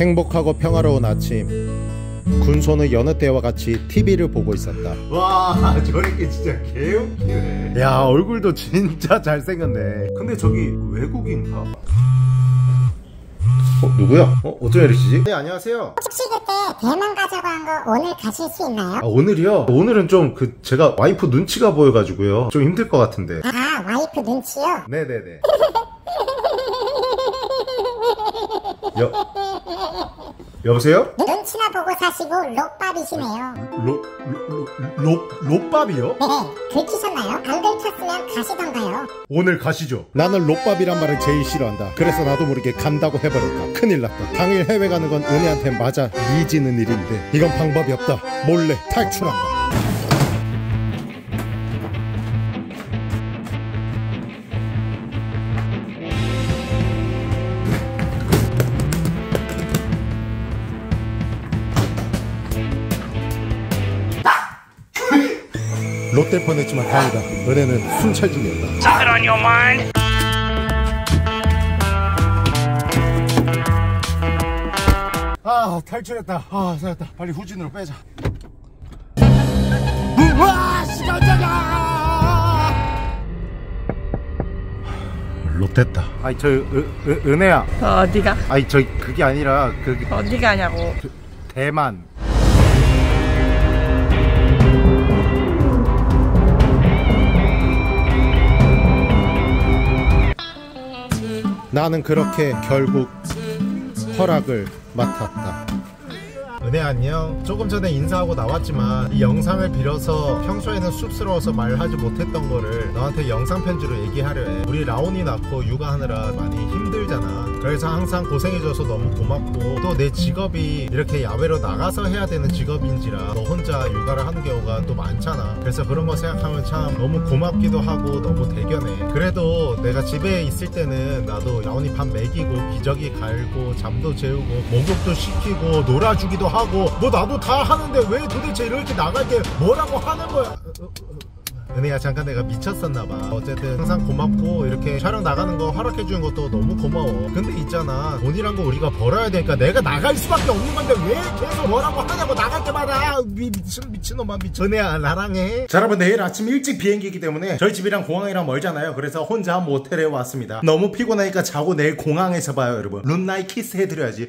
행복하고 평화로운 아침. 군소는 여느 때와 같이 TV를 보고 있었다. 와, 저렇게 진짜 개웃기네. 야, 얼굴도 진짜 잘생겼네. 근데 저기 외국인가? 누구야? 어쩐 일이시지? 네, 안녕하세요. 혹시 그때 대만 가자고 한 거 오늘 가실 수 있나요? 오늘이요? 오늘은 좀 제가 와이프 눈치가 보여가지고요. 좀 힘들 것 같은데. 아, 와이프 눈치요? 네네네. 여보세요? 눈치나 보고 사시고 록밥이시네요. 록밥이요? 네, 긁히셨나요? 안 긁혔으면 가시던가요? 오늘 가시죠. 나는 록밥이란 말을 제일 싫어한다. 그래서 나도 모르게 간다고 해버렸다. 큰일 났다. 당일 해외 가는 건 은혜한테 맞아 미지는 일인데 이건 방법이 없다. 몰래 탈출한다. 롯데 뻔했지만 다행이다. 은혜는 순찰 중이었다. Keep it on your mind. 아, 탈출했다. 아, 살았다. 빨리 후진으로 빼자. 와, 시간자가! 롯됐다. 아니, 은혜야. 어디가? 아니, 그게 아니라, 어디 가냐고. 대만. 나는 그렇게 결국 허락을 맡았다. 은혜 안녕. 조금 전에 인사하고 나왔지만 이 영상을 빌어서 평소에는 쑥스러워서 말하지 못했던 거를 너한테 영상 편지로 얘기하려 해. 우리 라온이 낳고 육아하느라 많이 힘들잖아. 그래서 항상 고생해줘서 너무 고맙고 또 내 직업이 이렇게 야외로 나가서 해야 되는 직업인지라 너 혼자 육아를 하는 경우가 또 많잖아. 그래서 그런 거 생각하면 참 너무 고맙기도 하고 너무 대견해. 그래도 내가 집에 있을 때는 나도 라온이 밥 먹이고 기저귀 갈고 잠도 재우고 목욕도 시키고 놀아주기도 하고 뭐 나도 다 하는데 왜 도대체 이렇게 나갈 때 뭐라고 하는 거야? 은혜야, 잠깐 내가 미쳤었나봐. 어쨌든 항상 고맙고 이렇게 촬영 나가는 거 허락해주는 것도 너무 고마워. 근데 있잖아, 돈이란 거 우리가 벌어야 되니까 내가 나갈 수밖에 없는 건데 왜 계속 뭐라고 하냐고 나갈 때마다. 미친놈아 미쳐. 은혜야, 나랑 해. 자, 여러분, 내일 아침 일찍 비행기이기 때문에 저희 집이랑 공항이랑 멀잖아요. 그래서 혼자 모텔에 왔습니다. 너무 피곤하니까 자고 내일 공항에서 봐요. 여러분, 룬나이 키스 해드려야지.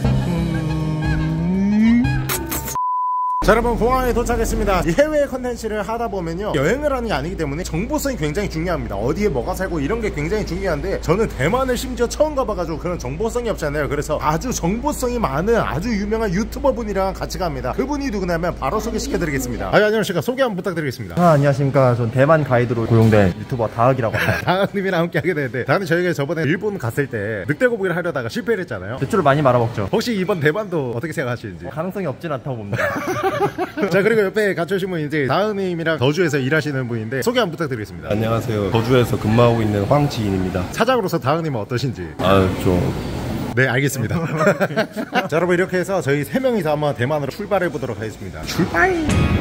자, 여러분, 공항에 도착했습니다. 이 해외 컨텐츠를 하다 보면요, 여행을 하는 게 아니기 때문에 정보성이 굉장히 중요합니다. 어디에 뭐가 살고 이런 게 굉장히 중요한데 저는 대만을 심지어 처음 가봐가지고 그런 정보성이 없잖아요. 그래서 아주 정보성이 많은 아주 유명한 유튜버 분이랑 같이 갑니다. 그분이 누구냐면 바로 소개시켜드리겠습니다. 안녕하십니까. 소개 한번 부탁드리겠습니다. 안녕하십니까. 전 대만 가이드로 고용된 유튜버 다학이라고 합니다. 다학님이랑 함께 하게 되는데, 다학님 저희가 저번에 일본 갔을 때 늑대거북이를 하려다가 실패를 했잖아요. 대출을 많이 말아먹죠. 혹시 이번 대만도 어떻게 생각하시는지? 가능성이 없진 않다고 봅니다. 자, 그리고 옆에 같이 오신 분이 이제 다은님이랑 거주에서 일하시는 분인데 소개 한번 부탁드리겠습니다. 안녕하세요. 거주에서 근무하고 있는 황지인입니다. 사장으로서 다은님은 어떠신지? 네, 알겠습니다. 자, 여러분, 이렇게 해서 저희 3명이서 한번 대만으로 출발해 보도록 하겠습니다. 출발!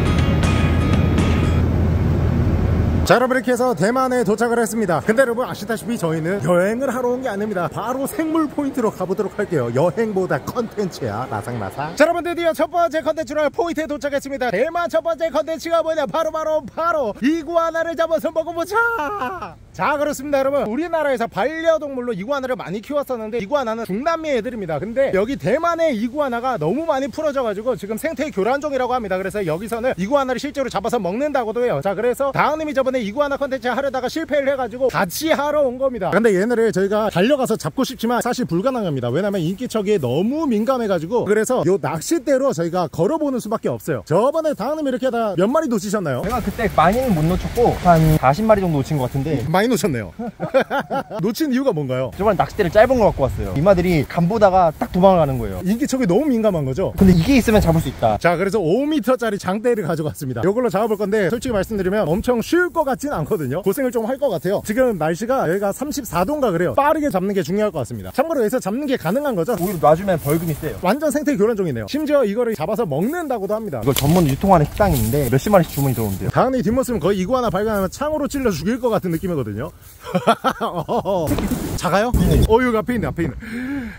자, 여러분, 이렇게 해서 대만에 도착을 했습니다. 근데 여러분, 아시다시피 저희는 여행을 하러 온 게 아닙니다. 바로 생물 포인트로 가보도록 할게요. 여행보다 컨텐츠야. 나상나상. 자, 여러분, 드디어 첫 번째 컨텐츠로 할 포인트에 도착했습니다. 대만 첫 번째 컨텐츠가 뭐냐? 바로 이구아나를 잡아서 먹어보자. 자, 그렇습니다, 여러분. 우리나라에서 반려동물로 이구아나를 많이 키웠었는데 이구아나는 중남미 애들입니다. 근데 여기 대만의 이구아나가 너무 많이 풀어져가지고 지금 생태 교란종이라고 합니다. 그래서 여기서는 이구아나를 실제로 잡아서 먹는다고도 해요. 자, 그래서 다은님이 저번에 이구아나 컨텐츠 하려다가 실패를 해가지고 같이 하러 온 겁니다. 근데 얘네를 저희가 달려가서 잡고 싶지만 사실 불가능합니다. 왜냐면 인기척에 너무 민감해가지고. 그래서 요 낚싯대로 저희가 걸어보는 수밖에 없어요. 저번에 다은님이 이렇게 하다 몇 마리 놓치셨나요? 제가 그때 많이는 못 놓쳤고 한 40마리 정도 놓친 것 같은데. 많이 놓쳤네요. 놓친 이유가 뭔가요? 저번에 낚싯대를 짧은 거 갖고 왔어요. 이마들이 간 보다가 딱 도망을 가는 거예요. 인기척이 너무 민감한 거죠? 근데 이게 있으면 잡을 수 있다. 자, 그래서 5m짜리 장대를 가져갔습니다. 이걸로 잡아볼 건데 솔직히 말씀드리면 엄청 쉬울 것 같진 않거든요. 고생을 좀 할 것 같아요. 지금 날씨가 여기가 34도인가 그래요. 빠르게 잡는 게 중요할 것 같습니다. 참고로 여기서 잡는 게 가능한 거죠? 오히려 놔주면 벌금이 세요. 완전 생태 교란종이네요. 심지어 이거를 잡아서 먹는다고도 합니다. 이걸 전문 유통하는 식당이 있는데 몇십 마리씩 주문이 들어온대요. 다은이 뒷모습은 거의 이구아나 발견하면 창으로 찔러 죽일 것 같은 느낌이거든요. 작아요? 여기 앞에 있네.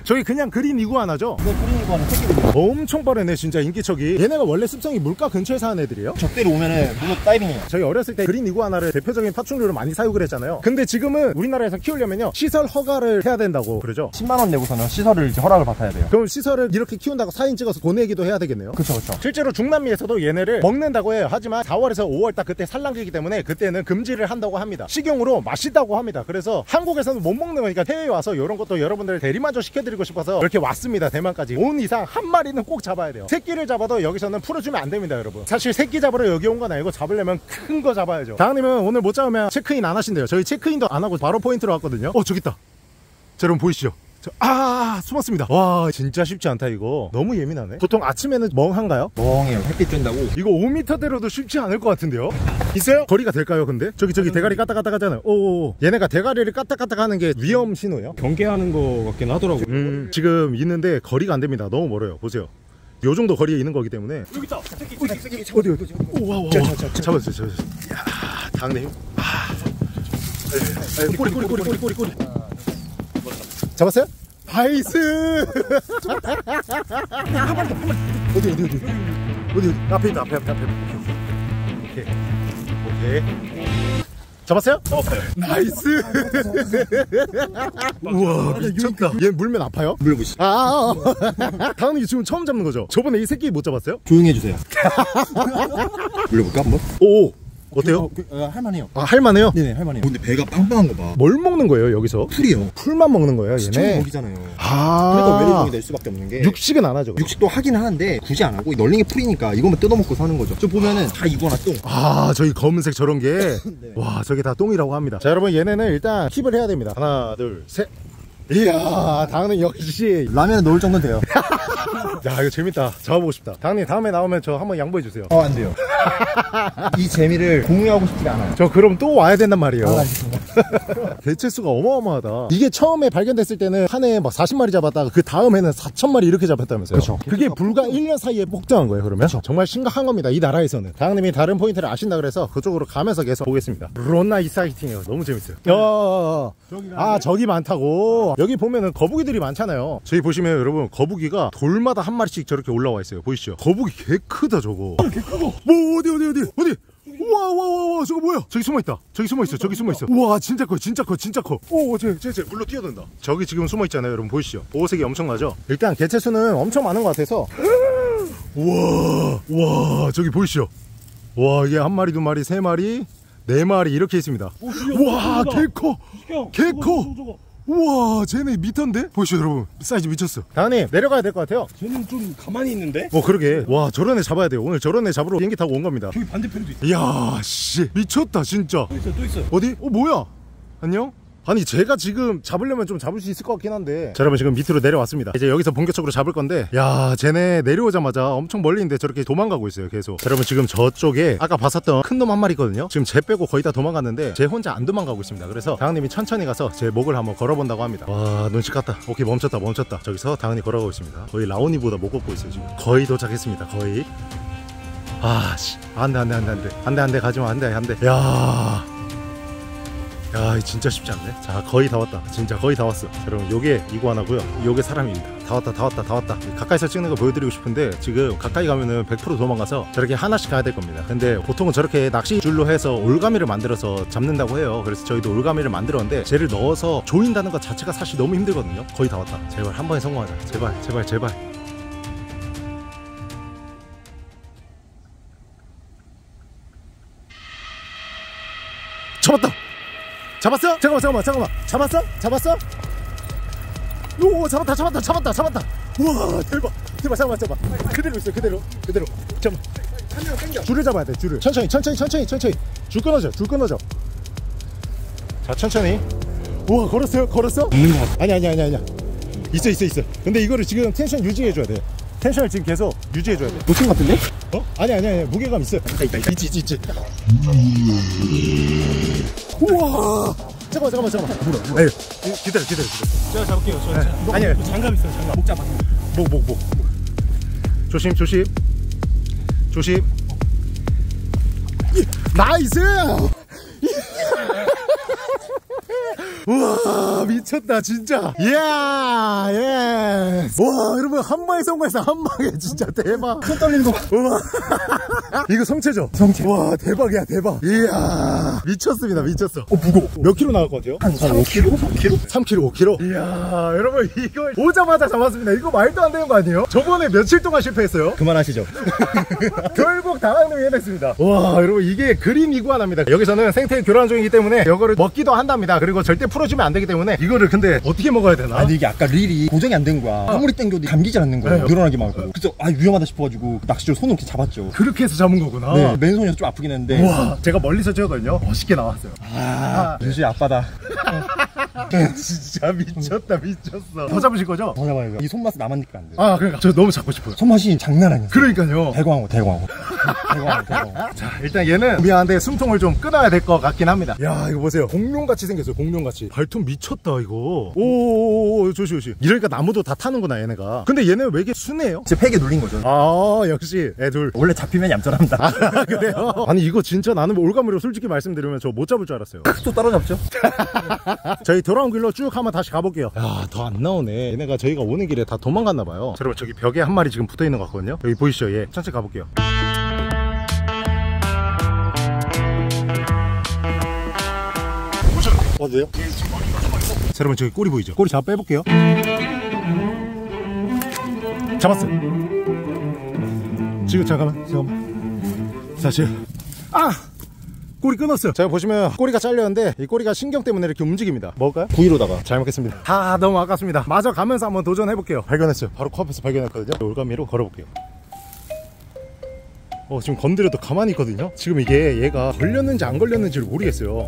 저희 그냥 그린 이구아나죠? 네, 그린 이구아나 새끼입니다. 엄청 빠르네 진짜 인기척이. 얘네가 원래 습성이 물가 근처에 사는 애들이에요? 적대로 오면은 물로 다이빙해요. 저희 어렸을 때 그린 이구아나를 대표적인 파충류로 많이 사육을 했잖아요. 근데 지금은 우리나라에서 키우려면요 시설 허가를 해야 된다고 그러죠. 10만원 내고서는 시설을 이제 허락을 받아야 돼요. 그럼 시설을 이렇게 키운다고 사진 찍어서 보내기도 해야 되겠네요. 그쵸 그쵸. 실제로 중남미에서도 얘네를 먹는다고 해요. 하지만 4월에서 5월 딱 그때 산란기이기 때문에 그때는 금지를 한다고 합니다. 식용으로 맛있다고 합니다. 그래서 한국에서는 못 먹는 거니까 해외에 와서 이런 것도 여러분들 대리만족 시켜드리고 싶어서 이렇게 왔습니다. 대만까지 온 이상 한 마리는 꼭 잡아야 돼요. 새끼를 잡아도 여기서는 풀어주면 안 됩니다 여러분. 사실 새끼 잡으러 여기 온 건 아니고 잡으려면 큰 거 잡아야죠. 다은님은 오늘 못 잡으면 체크인 안 하신대요. 저희 체크인도 안 하고 바로 포인트로 왔거든요. 저기 있다. 자, 여러분 보이시죠? 숨었습니다. 와 진짜 쉽지 않다 이거. 너무 예민하네. 보통 아침에는 멍한가요? 멍해요. 햇빛 쬐다고. 이거 5m대로도 쉽지 않을 것 같은데요? 있어요? 거리가 될까요 근데? 저기 대가리 까딱까딱 하잖아요. 오오오. 얘네가 대가리를 까딱까딱 하는 게 위험 신호예요? 경계하는 거 같긴 하더라고요. 지금 있는데 거리가 안 됩니다. 너무 멀어요. 보세요. 요 정도 거리에 있는 거기 때문에. 여기 있다. 새끼 어디 오와 잡았어요. 야 당내 힘. 꼬리 잡았어요? 나이스. 어디 앞에 있다. 앞에 오케이 잡았어요? 잡았어요. 나이스. 우와 미쳤다. 얘 물면 아파요? 물어보시. 다은이 지금 처음 잡는 거죠? 저번에 이 새끼 못 잡았어요? 조용히 해주세요. 물려볼까 한번? 오 어때요? 할만해요. 할만해요? 네네 할만해요. 근데 배가 빵빵한 거 봐. 뭘 먹는 거예요 여기서? 풀이요. 풀만 먹는 거예요 시청 얘네? 먹이잖아요. 그래서 외래종이 될 수밖에 없는 게 육식은 안 하죠. 육식도 하긴 하는데 굳이 안 하고 널린 게 풀이니까 이거만 뜯어먹고 사는 거죠. 저 보면은 다 이거나 똥. 저기 검은색 저런 게 네. 와 저게 다 똥이라고 합니다. 자 여러분 얘네는 일단 킵을 해야 됩니다. 하나 둘 셋. 이야 다은은 역시 라면에 넣을 정도는 돼요. 야 이거 재밌다. 잡아보고 싶다. 다은이 다음에 나오면 저 한번 양보해주세요. 안 돼요. 이 재미를 공유하고 싶지가 않아요. 저 그럼 또 와야 된단 말이에요. 알겠습니다. 개체수가 어마어마하다. 이게 처음에 발견됐을 때는 한 해에 막 40마리 잡았다가 그 다음에는 4,000마리 이렇게 잡혔다면서요. 그쵸. 그게 불과 1년 사이에 폭증한 거예요 그러면? 정말 심각한 겁니다 이 나라에서는. 다은님이 다른 포인트를 아신다 그래서 그쪽으로 가면서 계속 보겠습니다. 론나 이사이팅이에요. 너무 재밌어요. 저기 많다고. 여기 보면은 거북이들이 많잖아요. 저기 보시면 여러분 거북이가 돌마다 한 마리씩 저렇게 올라와 있어요. 보이시죠? 거북이 개 크다 저거. 개 크고. 뭐 어디 우와 저거 뭐야? 저기 숨어있다. 저기 숨어있어. 우와 진짜 커. 오 쟤 물로 뛰어든다. 저기 지금 숨어있잖아요 여러분. 보이시죠? 보호색이 엄청나죠? 일단 개체수는 엄청 많은 것 같아서 우와 저기 보이시죠? 와 이게 한 마리 두 마리 세 마리 네 마리 이렇게 있습니다. 우와 개 커. 우와 쟤네 미터인데? 보시죠 여러분 사이즈 미쳤어. 다은님 내려가야 될 것 같아요. 쟤는 좀 가만히 있는데? 그러게. 와 저런 애 잡아야 돼요. 오늘 저런 애 잡으러 비행기 타고 온 겁니다. 저기 반대편도 있어. 이야 씨 미쳤다 진짜. 또 있어. 어디? 뭐야? 안녕? 아니 제가 지금 잡으려면 좀 잡을 수 있을 것 같긴 한데. 자 여러분 지금 밑으로 내려왔습니다. 이제 여기서 본격적으로 잡을 건데 야 쟤네 내려오자마자 엄청 멀리 있는데 저렇게 도망가고 있어요 계속. 자, 여러분 지금 저쪽에 아까 봤었던 큰 놈 한 마리 있거든요. 지금 쟤 빼고 거의 다 도망갔는데 쟤 혼자 안 도망가고 있습니다. 그래서 다은님이 천천히 가서 제 목을 한번 걸어본다고 합니다. 와 눈치 깠다. 오케이 멈췄다. 저기서 다은이 걸어가고 있습니다. 거의 라온이보다 못 걷고 있어요 지금. 거의 도착했습니다. 거의. 씨 안돼 가지마 안돼. 야 진짜 쉽지 않네. 자 거의 다 왔다. 진짜 거의 다 왔어. 자, 여러분 요게 이구아나고요. 요게 사람입니다. 다 왔다. 가까이서 찍는 거 보여드리고 싶은데 지금 가까이 가면은 100% 도망가서 저렇게 하나씩 가야 될 겁니다. 근데 보통은 저렇게 낚시줄로 해서 올가미를 만들어서 잡는다고 해요. 그래서 저희도 올가미를 만들었는데 쟤를 넣어서 조인다는 것 자체가 사실 너무 힘들거든요. 거의 다 왔다. 제발 한 번에 성공하자. 제발 잡았어? 잠깐만. 잡았어? 오, 잡았다. 우와, 대박. 잠깐만. 그대로 있어. 잠깐만. 한 명 당겨. 줄을 잡아야 돼, 줄을. 천천히. 줄 끊어져. 자, 천천히. 우와, 걸었어요? 없는 것 같아. 아니야. 있어. 근데 이거를 지금 텐션 유지해줘야 돼. 텐션을 지금 계속 유지해줘야 돼. 놓친 것 같은데? 아니야. 무게감 있어. 있지. 우와. 잠깐만. 에이, 기다려. 제가 잡을게요. 아니야. 장갑 있어요. 장갑. 목 잡아. 목. 조심. 나이스. 우와 미쳤다 진짜. 이야 예. 와 여러분 한 방에 성공했어. 한 방에 진짜 대박. 손 떨리는 거 봐. 우와 이거 성체죠? 성체. 와 대박이야 대박. 이야 미쳤습니다 미쳤어. 무거워. 몇 킬로 나올 것 같아요? 한 3kg? 4kg? 3kg 5kg? 이야 여러분 이걸 오자마자 잡았습니다. 이거 말도 안 되는 거 아니에요? 저번에 며칠 동안 실패했어요. 그만하시죠. 결국 당황님이 해냈습니다. 와 여러분 이게 그린 이구아나입니다. 여기서는 생태 교란 종이기 때문에 이거를 먹기도 한답니다. 그리고 절대 풀어주면 안 되기 때문에 이거를 근데 어떻게 먹어야 되나? 아니 이게 아까 릴이 고정이 안 된 거야. 아무리 땡겨도 감기지 않는 거야. 늘어나게 막 하고. 그래서 아 위험하다 싶어가지고 낚시줄 손을 이렇게 잡았죠. 그렇게 해서 잡은 거구나. 네, 맨손이어서 좀 아프긴 했는데. 와 제가 멀리서 찍었거든요. 멋있게 나왔어요. 윤수의 아빠다. 진짜 미쳤다 미쳤어. 더 잡으실 거죠? 더 잡아야죠. 이 손맛 나만 느끼면 안 돼. 아 그러니까 저 너무 잡고 싶어요. 손맛이 장난 아니야. 그러니까요. 대광어. 대광어. 자 일단 얘는 미안한데 숨통을 좀 끊어야 될 것 같긴 합니다. 야 이거 보세요. 공룡같이 생겼어요. 공룡같이. 발톱 미쳤다 이거. 오오오 조심. 이러니까 나무도 다 타는구나 얘네가. 근데 얘는 왜 이렇게 순해요? 제 팩에 눌린 거죠. 아 역시 애둘. 원래 잡히면 얌전합니다. 아 그래요? 아니 이거 진짜 나는 올가미로 솔직히 말씀드리면 저 못 잡을 줄 알았어요. 또 따라잡죠? 저희 돌아온 길로 쭉 한번 다시 가볼게요. 야 더 안 나오네. 얘네가 저희가 오는 길에 다 도망갔나 봐요. 여러분 저기 벽에 한 마리 지금 붙어 있는 것 같거든요. 여기 보이시죠? 예. 천천히 가볼게요. 어디요? 자, 여러분 저기 꼬리 보이죠? 꼬리 잡아 빼볼게요. 잡았어요. 지금 잠깐만. 자 지금 꼬리 끊었어요. 제가 보시면 꼬리가 잘렸는데 이 꼬리가 신경 때문에 이렇게 움직입니다. 먹을까요? 구이로다가. 잘 먹겠습니다. 너무 아깝습니다. 마저 가면서 한번 도전해볼게요. 발견했어요. 바로 코앞에서 발견했거든요. 올가미로 걸어볼게요. 지금 건드려도 가만히 있거든요. 지금 이게 얘가 걸렸는지 안 걸렸는지를 모르겠어요.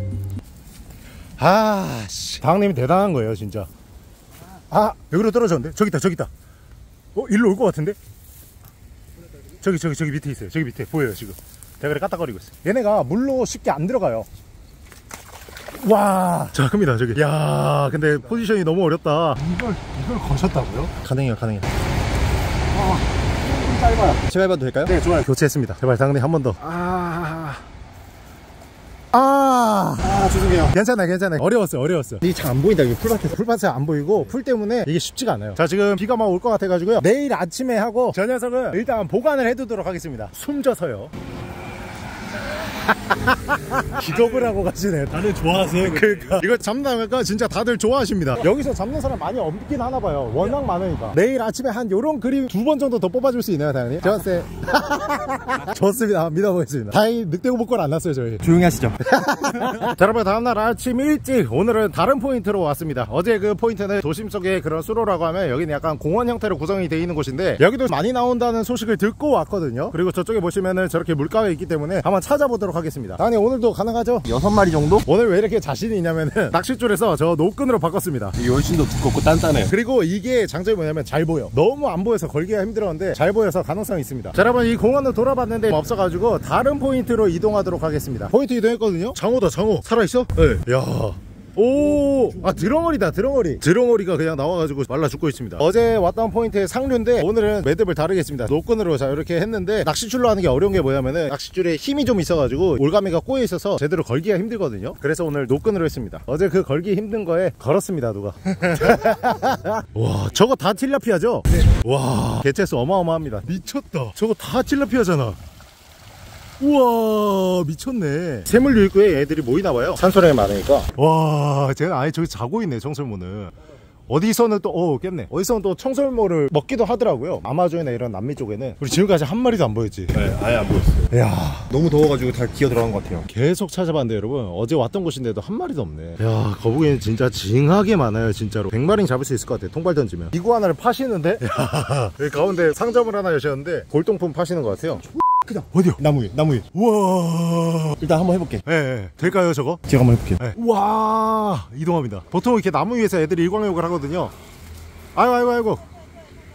씨. 다항님이 대단한 거예요 진짜. 여기로 떨어졌는데? 저기 있다. 일로 올 것 같은데? 저기 밑에 있어요. 저기 밑에 보여요 지금. 대가리 까딱거리고 있어요. 얘네가 물로 쉽게 안 들어가요. 와. 자 큽니다 저기. 야 근데 포지션이 너무 어렵다. 이걸 거셨다고요? 가능해요. 좀 짧아요. 제가 해봐도 될까요? 네 좋아요. 교체했습니다. 제발 다항님 한 번 더. 죄송해요. 괜찮아요. 어려웠어요. 이게 잘 안 보인다. 이게 풀밭에서. 풀밭에 안 보이고 풀 때문에 이게 쉽지가 않아요. 자 지금 비가 막 올 것 같아가지고요. 내일 아침에 하고 저 녀석은 일단 보관을 해두도록 하겠습니다. 숨져서요. 기겁을 하고 가시네요. 나는 좋아하세요. 그러니까 이거 잡나니까 진짜 다들 좋아하십니다. 여기서 잡는 사람 많이 없긴 하나 봐요. 워낙 많으니까. 내일 아침에 한 요런 그림 2번 정도 더 뽑아줄 수 있나요 당연히? 좋았어요. 좋습니다. 믿어보겠습니다. 다행히 늑대고 복권 안 났어요 저희. 조용히 하시죠. 자 여러분 다음날 아침 일찍 오늘은 다른 포인트로 왔습니다. 어제 그 포인트는 도심 속의 그런 수로라고 하면 여기는 약간 공원 형태로 구성이 되어 있는 곳인데 여기도 많이 나온다는 소식을 듣고 왔거든요. 그리고 저쪽에 보시면은 저렇게 물가가 있기 때문에 한번 찾아보도록 하겠습니다. 아니 오늘도 가능하죠? 6마리 정도? 오늘 왜 이렇게 자신이 있냐면은 낚싯줄에서 저 노끈으로 바꿨습니다. 열심도 두껍고 단단해요. 그리고 이게 장점이 뭐냐면 잘 보여. 너무 안 보여서 걸기가 힘들었는데 잘 보여서 가능성이 있습니다. 자 여러분 이 공원을 돌아봤는데 없어가지고 다른 포인트로 이동하도록 하겠습니다. 포인트 이동했거든요. 장어다 장어. 살아있어? 네. 야 오, 드렁어리다 드렁어리. 드렁어리가 그냥 나와가지고 말라 죽고 있습니다. 어제 왔던 포인트의 상류인데 오늘은 매듭을 다르겠습니다. 노끈으로 자 이렇게 했는데 낚싯줄로 하는 게 어려운 게 뭐냐면은 낚싯줄에 힘이 좀 있어가지고 올가미가 꼬여 있어서 제대로 걸기가 힘들거든요. 그래서 오늘 노끈으로 했습니다. 어제 그 걸기 힘든 거에 걸었습니다 누가. 와 저거 다 틸라피아죠? 네. 와 개체수 어마어마합니다. 미쳤다. 저거 다 틸라피아잖아. 우와 미쳤네. 세물류입구에 애들이 모이나봐요. 산소량이 많으니까. 와 쟤는 아예 저기 자고 있네. 청설모는 어디서는 또 깼네. 어디서는 또 청설모를 먹기도 하더라고요. 아마존이나 이런 남미 쪽에는. 우리 지금까지 한 마리도 안 보였지. 네, 아예 안 보였어요. 야 너무 더워가지고 다 기어 들어간 것 같아요. 계속 찾아봤는데 여러분 어제 왔던 곳인데도 한 마리도 없네. 야 거북이는 진짜 징하게 많아요 진짜로. 100마리는 잡을 수 있을 것 같아 통발 던지면. 이구아나를 파시는데 야 여기 가운데 상점을 하나 여셨는데 골동품 파시는 것 같아요. 크다. 어디요? 나무 위에. 우와 일단 한번 해볼게. 네, 될까요 저거? 제가 한번 해볼게요. 네. 우와 이동합니다. 보통 이렇게 나무 위에서 애들이 일광욕을 하거든요. 아이고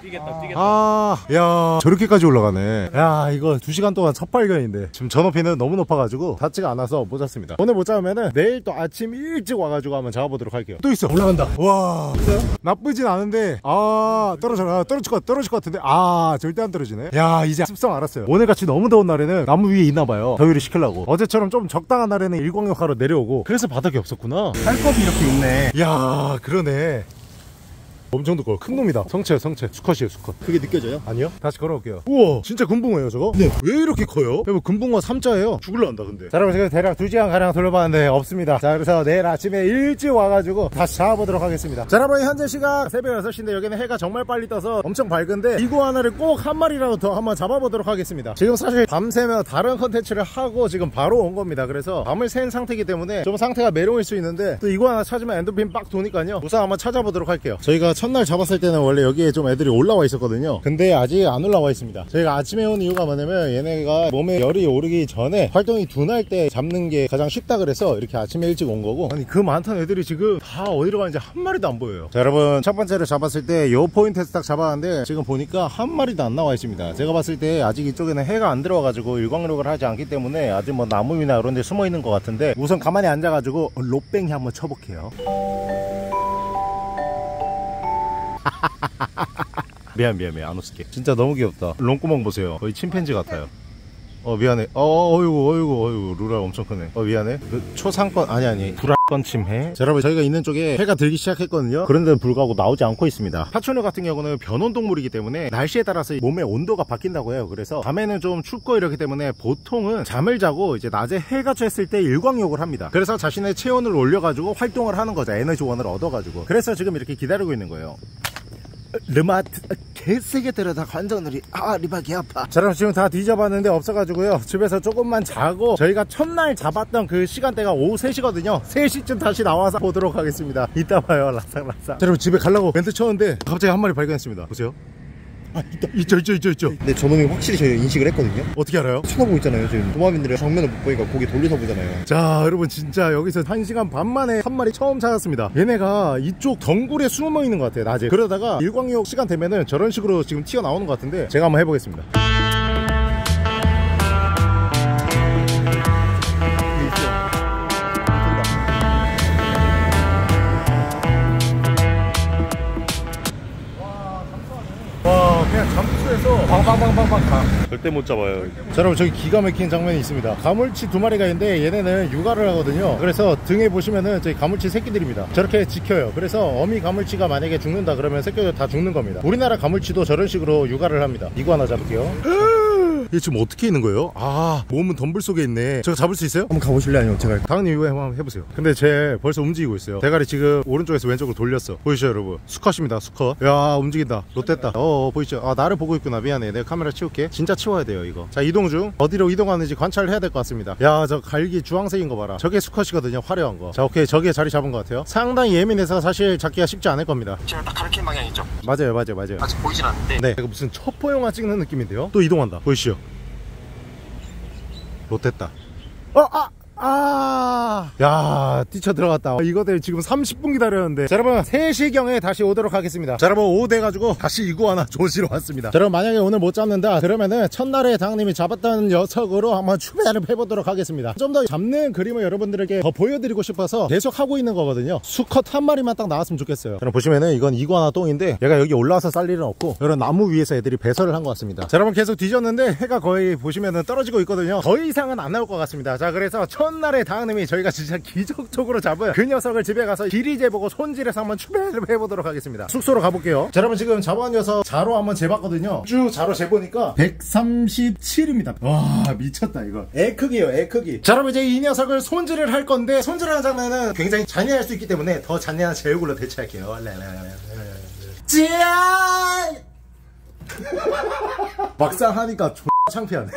뛰겠다. 야, 저렇게까지 올라가네. 야, 이거 2시간 동안 첫 발견인데 지금 저 높이는 너무 높아가지고 닿지가 않아서 못 잡습니다. 오늘 못 잡으면은 내일 또 아침 일찍 와가지고 한번 잡아보도록 할게요. 또 있어. 올라간다. 와, 나쁘진 않은데 떨어질 것 같은데 절대 안 떨어지네. 야, 이제 습성 알았어요. 오늘같이 너무 더운 날에는 나무 위에 있나봐요. 더위를 식히려고. 어제처럼 좀 적당한 날에는 일광욕하러 내려오고 그래서 바닥이 없었구나. 팔컵이 이렇게 있네. 야, 그러네. 엄청 두꺼워. 큰 놈이다. 성체요, 성체. 수컷이에요, 수컷. 그게 느껴져요? 아니요? 다시 걸어올게요. 우와, 진짜 금붕어예요, 저거? 네. 왜 이렇게 커요? 여러분, 금붕어 3자예요. 죽을라 한다, 근데. 자, 여러분, 지금 대략 2시간 가량 돌려봤는데 없습니다. 자, 그래서 내일 아침에 일찍 와가지고 다시 잡아보도록 하겠습니다. 자, 여러분, 현재 시각 새벽 6시인데 여기는 해가 정말 빨리 떠서 엄청 밝은데 이구아나를 꼭 한 마리라도 더 한번 잡아보도록 하겠습니다. 지금 사실 밤새며 다른 컨텐츠를 하고 지금 바로 온 겁니다. 그래서 밤을 샌 상태이기 때문에 좀 상태가 메롱일 수 있는데 또 이구아나 찾으면 엔도핀 빡 도니까요. 우선 한번 찾아보도록 할게요. 저희가 첫날 잡았을 때는 원래 여기에 좀 애들이 올라와 있었거든요. 근데 아직 안 올라와 있습니다. 저희가 아침에 온 이유가 뭐냐면 얘네가 몸에 열이 오르기 전에 활동이 둔할 때 잡는 게 가장 쉽다 그래서 이렇게 아침에 일찍 온 거고, 아니 그 많던 애들이 지금 다 어디로 가는지 한 마리도 안 보여요. 자, 여러분, 첫 번째로 잡았을 때 요 포인트에서 딱 잡았는데 지금 보니까 한 마리도 안 나와 있습니다. 제가 봤을 때 아직 이쪽에는 해가 안 들어와가지고 일광욕을 하지 않기 때문에 아직 뭐 나무 위나 이런 데 숨어 있는 것 같은데 우선 가만히 앉아가지고 롯뱅이 한번 쳐볼게요. 미안 안 웃을게. 진짜 너무 귀엽다. 롱구멍 보세요. 거의 침팬지 같아요. 미안해. 어이구 루라 엄청 크네. 미안해. 그 초상권 아니 불알권 침해. 자, 여러분, 저희가 있는 쪽에 해가 들기 시작했거든요. 그런데도 불구하고 나오지 않고 있습니다. 파충류 같은 경우는 변온 동물이기 때문에 날씨에 따라서 몸의 온도가 바뀐다고 해요. 그래서 밤에는 좀 춥고 이렇기 때문에 보통은 잠을 자고 이제 낮에 해가 쬐을 때 일광욕을 합니다. 그래서 자신의 체온을 올려가지고 활동을 하는 거죠. 에너지원을 얻어가지고. 그래서 지금 이렇게 기다리고 있는 거예요. 르마트 개세게 때려다 관절이 리바 개 아파. 자, 그럼 지금 다 뒤져봤는데 없어가지고요, 집에서 조금만 자고 저희가 첫날 잡았던 그 시간대가 오후 3시거든요 3시쯤 다시 나와서 보도록 하겠습니다. 이따 봐요. 라상라상. 자, 여러분, 집에 가려고 멘트 쳤는데 갑자기 한 마리 발견했습니다. 보세요. 있죠. 근데 저놈이 확실히 저희 인식을 했거든요. 어떻게 알아요? 쳐다보고 있잖아요. 지금 도마뱀들이 정면을 못 보니까 고개 돌려서 보잖아요. 자, 여러분, 진짜 여기서 1시간 반 만에 한 마리 처음 찾았습니다. 얘네가 이쪽 덩굴에 숨어 있는 것 같아요, 낮에. 그러다가 일광욕 시간 되면은 저런 식으로 지금 튀어나오는 것 같은데 제가 한번 해보겠습니다. 그냥 잠수해서 방방방방방 가. 절대 못 잡아요. 자, 여러분, 저기 기가 막힌 장면이 있습니다. 가물치 2마리가 있는데 얘네는 육아를 하거든요. 그래서 등에 보시면은 저희 가물치 새끼들입니다. 저렇게 지켜요. 그래서 어미 가물치가 만약에 죽는다 그러면 새끼들 다 죽는 겁니다. 우리나라 가물치도 저런 식으로 육아를 합니다. 이거 하나 잡을게요. 얘 지금 어떻게 있는 거예요? 몸은 덤불 속에 있네. 저거 잡을 수 있어요? 한번 가보실래요? 아니면 제가 당연히 이거 한번 해보세요. 근데 쟤 벌써 움직이고 있어요. 대가리 지금 오른쪽에서 왼쪽으로 돌렸어. 보이시죠, 여러분? 수컷입니다, 수컷. 야, 움직인다. 롯됐다. 보이시죠? 나를 보고 있구나. 미안해. 내가 카메라 치울게. 진짜 치워야 돼요, 이거. 자, 이동 중. 어디로 이동하는지 관찰을 해야 될 것 같습니다. 야, 저 갈기 주황색인 거 봐라. 저게 수컷이거든요, 화려한 거. 자, 오케이. 저기에 자리 잡은 것 같아요. 상당히 예민해서 사실 잡기가 쉽지 않을 겁니다. 제가 딱 가리키는 방향이죠? 맞아요. 아직 보이진 않는데. 네, 이거 무슨 첩보 영화 찍는 느낌인데요? 또 이동한다. 보이시죠? 롯됐다. 야, 뛰쳐 들어갔다. 이거들 지금 30분 기다렸는데. 자, 여러분, 3시경에 다시 오도록 하겠습니다. 자, 여러분, 오후 돼가지고 다시 이구아나 조지러 왔습니다. 자, 여러분, 만약에 오늘 못 잡는다 그러면은 첫날에 당님이 잡았던 녀석으로 한번 추배를 해보도록 하겠습니다. 좀 더 잡는 그림을 여러분들에게 더 보여드리고 싶어서 계속 하고 있는 거거든요. 수컷 한 마리만 딱 나왔으면 좋겠어요. 여러분, 보시면은 이건 이구아나 똥인데 얘가 여기 올라와서 쌀 일은 없고 이런 나무 위에서 애들이 배설을 한 것 같습니다. 자, 여러분, 계속 뒤졌는데 해가 거의 보시면은 떨어지고 있거든요. 더 이상은 안 나올 것 같습니다. 자, 그래서 첫날에 당님이 저희가 진짜 기적적으로 잡은 그 녀석을 집에 가서 길이 재보고 손질해서 한번 추배를 해보도록 하겠습니다. 숙소로 가볼게요. 자, 여러분, 지금 잡아온 녀석 자로 한번 재봤거든요. 쭉 자로 재보니까 137입니다 와, 미쳤다 이거. 애 크기요, 애 크기. 자, 여러분, 이제 이 녀석을 손질을 할 건데 손질하는 장면은 굉장히 잔인할 수 있기 때문에 더 잔인한 제 얼굴로 대체할게요. 찌야! 막상 하니까 존나 창피하네.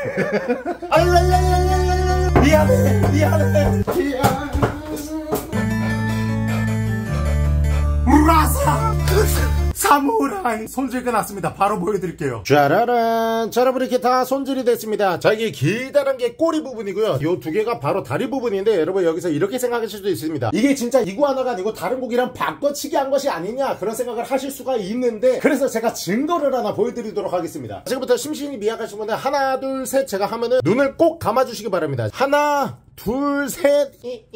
미안해. 무라사 사무라이 손질 끝났습니다. 바로 보여드릴게요. 짜라란. 자, 여러분 이렇게 다 손질이 됐습니다. 자, 이게 길다란 게 꼬리 부분이고요. 요 두 개가 바로 다리 부분인데 여러분 여기서 이렇게 생각하실 수도 있습니다. 이게 진짜 이구아나가 아니고 다른 고기랑 바꿔치기 한 것이 아니냐 그런 생각을 하실 수가 있는데, 그래서 제가 증거를 하나 보여드리도록 하겠습니다. 지금부터 심신이 미약하신 분은 하나 둘 셋 제가 하면은 눈을 꼭 감아주시기 바랍니다. 하나 둘, 셋,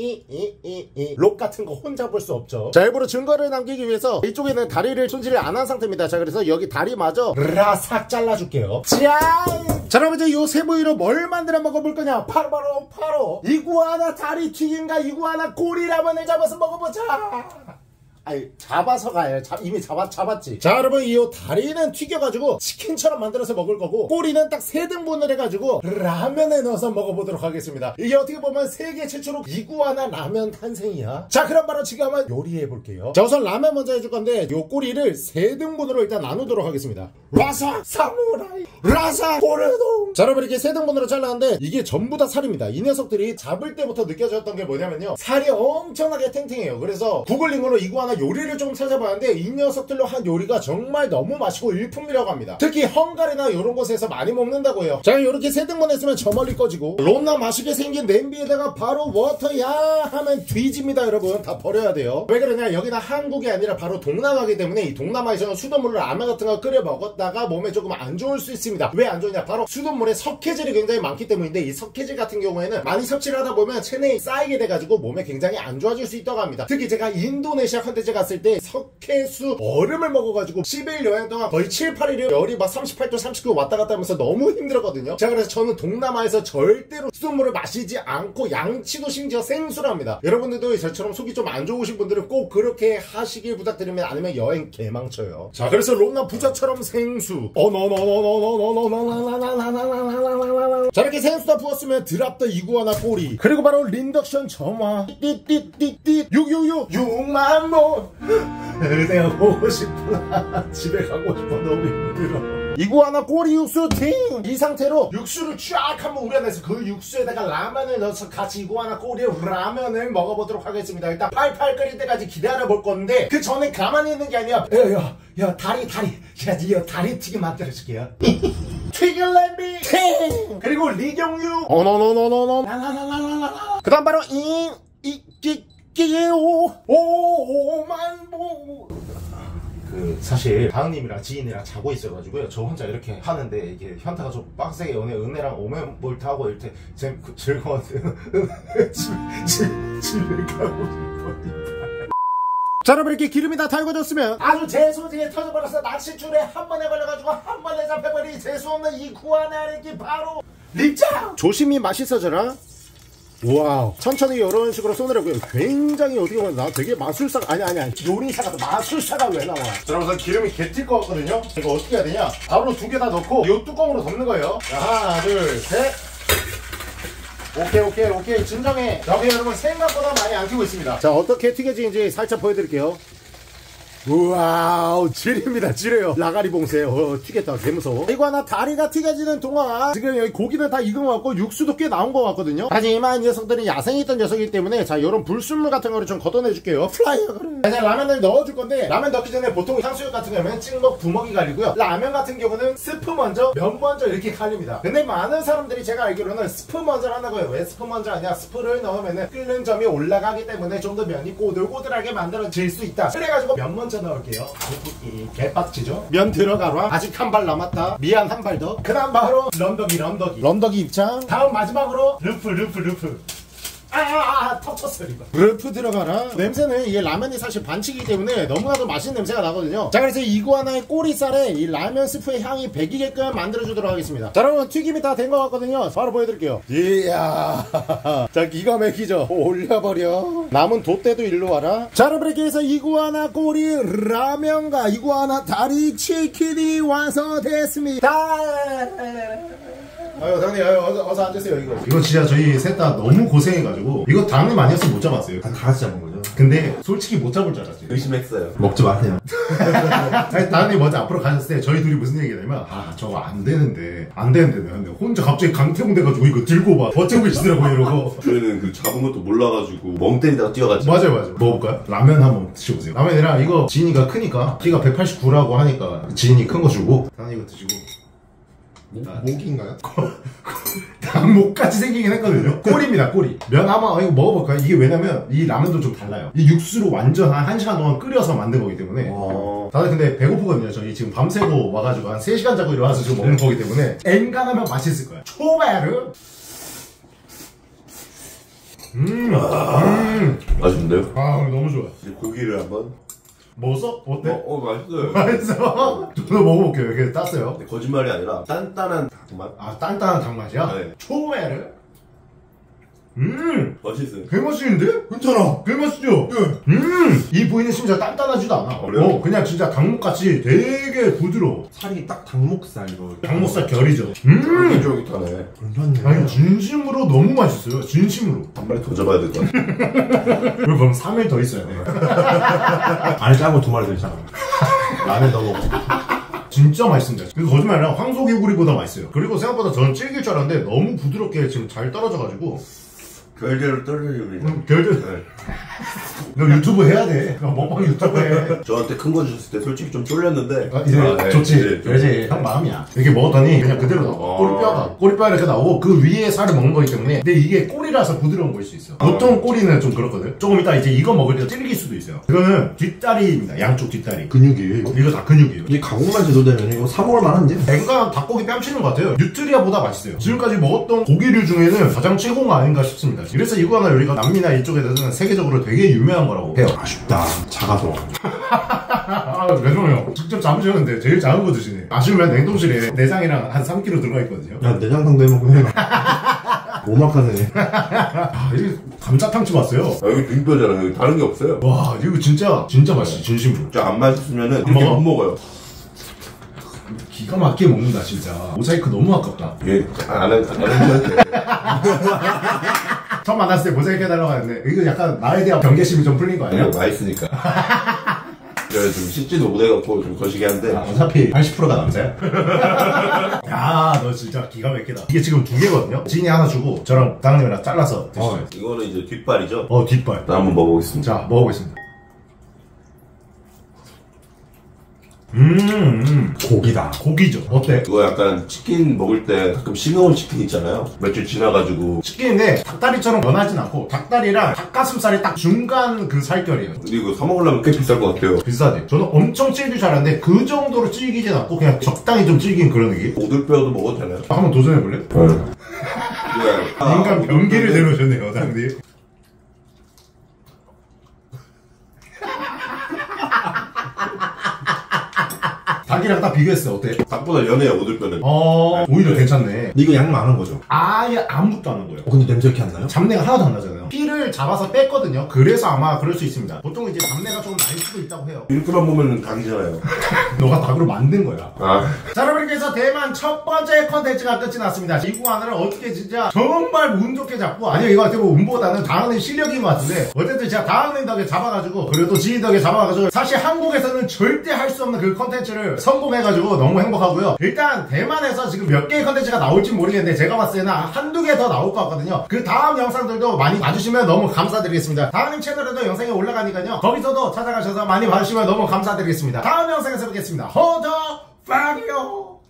록 같은 거 혼자 볼 수 없죠. 자, 일부러 증거를 남기기 위해서 이쪽에는 다리를 손질을 안 한 상태입니다. 자, 그래서 여기 다리마저 라삭 잘라줄게요. 자, 여러분 이제 요 세 부위로 뭘 만들어 먹어볼 거냐? 바로 이구아나 다리 튀김과 이구아나 꼬리 라면을 잡아서 먹어보자. 아니, 잡아서 가요. 이미 잡았지. 자, 여러분, 이 다리는 튀겨가지고 치킨처럼 만들어서 먹을 거고, 꼬리는 딱 3등분을 해가지고 라면에 넣어서 먹어보도록 하겠습니다. 이게 어떻게 보면 세계 최초로 이구아나 라면 탄생이야. 자, 그럼 바로 지금 한번 요리해볼게요. 자, 우선 라면 먼저 해줄 건데, 요 꼬리를 3등분으로 일단 나누도록 하겠습니다. 라사 사무라이 라사 고르동. 자, 여러분 이렇게 3등분으로 잘랐는데 이게 전부 다 살입니다. 이 녀석들이 잡을 때부터 느껴졌던 게 뭐냐면요, 살이 엄청나게 탱탱해요. 그래서 구글링으로 이구아나 요리를 좀 찾아봤는데 이 녀석들로 한 요리가 정말 너무 맛있고 일품이라고 합니다. 특히 헝가리나 이런 곳에서 많이 먹는다고 해요. 자, 이렇게 3등분 했으면 저 멀리 꺼지고, 론나 맛있게 생긴 냄비에다가 바로 워터야 하면 뒤집니다. 여러분 다 버려야 돼요. 왜 그러냐, 여기는 한국이 아니라 바로 동남아이기 때문에 이 동남아에서는 수돗물로 라면 같은 거 끓여 먹었다가 몸에 조금 안 좋을 수 있습니다. 왜 안 좋냐, 바로 수돗물에 석회질이 굉장히 많기 때문인데, 이 석회질 같은 경우에는 많이 섭취를 하다 보면 체내에 쌓이게 돼가지고 몸에 굉장히 안 좋아질 수 있다고 합니다. 특히 제가 인도네시아 컨텐츠 갔을 때 석회수 얼음을 먹어가지고 10일 여행 동안 거의 7, 8일이 열이 막 38도 39도 왔다 갔다 하면서 너무 힘들었거든요. 자, 그래서 저는 동남아에서 절대로 수돗물을 마시지 않고 양치도 심지어 생수를 합니다. 여러분들도 저처럼 속이 좀 안 좋으신 분들은 꼭 그렇게 하시길 부탁드리면, 아니면 여행 개망쳐요. 자, 그래서 론나 부자처럼 생수 자, 이렇게 생수 다 부었으면 드랍더 이구아나 꼬리, 그리고 바로 린덕션 점화 띠띠띠띠 6만모 내가 보고 싶구나. 집에 가고 싶어. 너무 힘들어. 이구아나 꼬리 육수 팅! 이 상태로 육수를 쫙 한번 우려내서 그 육수에다가 라면을 넣어서 같이 이구아나 꼬리 라면을 먹어보도록 하겠습니다. 일단 팔팔 끓일 때까지 기다려볼 건데, 그 전에 가만히 있는 게 아니라 야 다리 야 다리 튀김 만들어줄게요. 튀김 냄비 팅! 그리고 리경유 그 다음 바로 오만보. 사실 다은님이랑 지인이랑 자고 있어가지고요, 저 혼자 이렇게 하는데 이게 현타가 좀 빡세게 오네. 은혜랑 오면 볼트 하고 이렇게 즐거워서 집에 가고 싶어요. 자, 여러분 이렇게 기름이 다 달궈졌으면 아주 재소지에 터져버려서 낚싯줄에 한 번에 걸려가지고 한 번에 잡혀버린 재수없는 이구아나 래기 바로 립장! 조심히 맛있어져라. 와우. 천천히 이런 식으로 손을 해고요. 굉장히 어떻게 보면 나 되게 마술사가 아니 요리사가 마술사가 왜 나와. 자, 우선 기름이 개튈 것 같거든요. 이거 어떻게 해야 되냐, 바로 2개 다 넣고 이 뚜껑으로 덮는 거예요. 자, 하나 둘 셋. 오케이 진정해. 여기 여러분 생각보다 많이 안 튀고 있습니다. 자, 어떻게 튀겨지는지 살짝 보여드릴게요. 우와우, 지립니다. 지려요. 라가리 봉쇄. 튀겠다. 개무서워. 이구아나 다리가 튀겨지는 동안 지금 여기 고기는 다 익은 것 같고 육수도 꽤 나온 것 같거든요. 하지만 이 녀석들은 야생에 있던 녀석이기 때문에, 자, 요런 불순물 같은 거를 좀 걷어내줄게요. 플라이어를 이제 라면을 넣어줄 건데, 라면 넣기 전에 보통 향수육 같은 경우는 찍먹 부먹이 갈리고요, 라면 같은 경우는 스프 먼저 면 먼저 이렇게 갈립니다. 근데 많은 사람들이 제가 알기로는 스프 먼저 한다고요. 왜 스프 먼저 하냐, 스프를 넣으면은 끓는 점이 올라가기 때문에 좀 더 면이 꼬들꼬들하게 만들어질 수 있다. 그래가지고 면 먼저 넣을게요. 개빡치죠? 면 들어가라. 아직 한 발 남았다. 미안, 한 발 더. 그 다음 바로 럼덕이 입장. 다음 마지막으로 루프 터쳤어 이거. 르프 들어가라. 냄새는 이게 라면이 사실 반칙이기 때문에 너무나도 맛있는 냄새가 나거든요. 자, 그래서 이구아나의 꼬리살에 이 라면 스프의 향이 배기게끔 만들어주도록 하겠습니다. 자, 여러분 튀김이 다 된 것 같거든요. 바로 보여드릴게요. 이야. 자, 기가 막히죠? 올려버려. 남은 돛대도 일로 와라. 자, 여러분 이렇게 해서 이구아나 꼬리 라면과 이구아나 다리 치킨이 완성됐습니다. 아유, 당님, 어서 앉으세요. 이거 진짜 저희 셋 다 너무 고생해가지고, 이거 당님 아니었으면 못 잡았어요. 다 같이 잡은 거죠. 근데 솔직히 못 잡을 줄 알았어요. 의심했어요. 먹지 마세요. 아니, 다은이 먼저 앞으로 가셨을 때 저희 둘이 무슨 얘기냐면 저거 안 되는데 근데 혼자 갑자기 강태공 돼가지고 이거 들고 막 버티고 계시더라고 이러고. 저희는 그 잡은 것도 몰라가지고 멍 때리다가 뛰어갔죠. 맞아요. 먹어볼까요? 라면 한번 드셔보세요. 라면이랑 이거 지인이가 크니까 키가 189라고 하니까 지인이 큰 거 주고 다은이 이거 드시고. 목인가요? 닭목같이 생기긴 했거든요. 꼬리입니다, 꼬리. 면 아마 이거 먹어볼까요? 이게 왜냐면 이 라면도 좀 달라요. 이 육수로 완전 한 1시간 동안 끓여서 만든 거기 때문에. 다들 근데 배고프거든요. 저희 지금 밤새고 와가지고 한 3시간 자고 일어나서 지금 먹는 거기 때문에 엔간하면 맛있을 거예요. 초베르. 맛있는데요? 아 너무 좋아요. 이제 고기를 한번. 먹었어? 어때? 맛있어요. 맛있어? 저도 먹어볼게요. 이렇게 땄어요. 거짓말이 아니라 단단한 닭맛. 아 단단한 닭맛이야? 네. 초베르. 맛있어요. 개 맛있는데? 괜찮아. 개 맛있죠? 이 부위는 진짜 단단하지도 않아. 그래요? 그냥 진짜 닭목같이 되게 부드러워. 살이 딱 닭목살 이거. 닭목살 결이죠. 쫄깃쫄깃하네. 괜찮네. 아니 진심으로 너무 맛있어요. 진심으로. 한 마리 더 잡아야 될 것 같아. 그럼 3일 더 있어야 돼. 알 짜고 2마리 더 있잖아. 라면 넣어 먹어. 진짜 맛있습니다. 그 거짓말 아니라 황소개구리보다 맛있어요. 그리고 생각보다 저는 질길 줄 알았는데 너무 부드럽게 지금 잘 떨어져가지고. 결대로 떨어집니다. 결들. 너 유튜브 해야 돼. 너 먹방 유튜브 해. 저한테 큰 거 주셨을 때 솔직히 좀 쫄렸는데. 이제 네, 좋지. 네, 그렇지. 형 마음이야. 이렇게 먹었더니 그냥 그대로 나와. 꼬리뼈가 이렇게 나오고 그 위에 살을 먹는 거기 때문에. 근데 이게 꼬리라서 부드러운 거일 수 있어. 보통 꼬리는 좀 그렇거든. 조금 이따 이제 이거 먹을 때 질길 수도 있어요. 이거는 뒷다리입니다. 양쪽 뒷다리. 근육이에요 이거. 이거 다 근육이에요. 이 가공만 제대로되면 이거 사 먹을 만한데. 앵간 닭고기 뺨치는 것 같아요. 뉴트리아보다 맛있어요. 지금까지 먹었던 고기류 중에는 가장 최고가 아닌가 싶습니다. 그래서 이거나 요리가 남미나 이쪽에서는 세계적으로 되게 유명한 거라고 해요. 아쉽다. 작아서. 아, 죄송해요. 직접 잡으셨는데 제일 작은 거 드시네. 아쉬우면 냉동실에 내장이랑 한 3kg 들어가 있거든요. 야 내장탕도 해먹고 해. 오막하네. 아, 이게 감자탕집 왔어요. 여기 빙뼈잖아요. 여기 다른 게 없어요. 와, 이거 진짜 맛있어. 진심으로. 진짜 안 맛있으면은 이렇게 먹어? 못 먹어요. 기가 막히게 먹는다, 진짜. 모자이크 너무 아깝다. 이게 안 했는데. 처음 만났을 때 모자이크 해달라고 하는데 이거 약간 나에 대한 경계심이 좀 풀린 거 아니야? 그냥 맛있으니까. 그래 좀 씻지도 못해갖고 좀 거시기 한데. 어차피 80%가 남자야. 야, 너 진짜 기가 막히다. 이게 지금 2개거든요. 진이 하나 주고 저랑 다은님이랑 잘라서 드시죠. 이거는 이제 뒷발이죠. 뒷발. 일단 한번 먹어보겠습니다. 자, 먹어보겠습니다. 고기다. 고기죠. 어때? 이거 약간 치킨 먹을 때 가끔 싱거운 치킨 있잖아요. 며칠 지나가지고. 치킨인데 닭다리처럼 변하진 않고 닭다리랑 닭가슴살이 딱 중간 그 살결이에요. 근데 이거 사 먹으려면 꽤 비쌀 것 같아요. 비싸지? 저는 엄청 질길 줄 알았는데 그 정도로 질기진 않고 그냥 적당히 좀 질긴 그런 느낌? 오돌뼈도 먹어도 되나요? 한번 도전해볼래? 네. 인간 변기를 내놓으셨네요, 당디. 닭이랑 딱 비교했어. 어때? 닭보다 연해요, 오돌뼈는. 오히려 괜찮네. 근데 이거 양 많은 거죠? 아예 아무것도 안 한 거예요. 근데 냄새 이렇게 안 나요? 잡내가 하나도 안 나잖아요. 피를 잡아서 뺐거든요. 그래서 아마 그럴 수 있습니다. 보통 이제 잡내가 좀 날 수도 있다고 해요. 이렇게만 보면 닭이잖아요. 너가 닭으로 만든 거야. 자, 여러분, 그래서 대만 첫 번째 컨텐츠가 끝이 났습니다. 이구아나를 어떻게 진짜 정말 운 좋게 잡고, 아니요, 이거 어떻게 보면 운보다는 다은의 실력인 것 같은데, 어쨌든 제가 다은의 덕에 잡아가지고, 그리고 또 지인 덕에 잡아가지고, 사실 한국에서는 절대 할 수 없는 그 컨텐츠를 성공해가지고 너무 행복하고요. 일단 대만에서 지금 몇 개의 컨텐츠가 나올지 모르겠는데, 제가 봤을 때는 한두 개 더 나올 것 같거든요. 그 다음 영상들도 많이 봐주시면 너무 감사드리겠습니다. 다은님 채널에도 영상이 올라가니까요. 거기서도 찾아가셔서 많이 봐주시면 너무 감사드리겠습니다. 다음 영상에서 뵙겠습니다. 호더 파리오.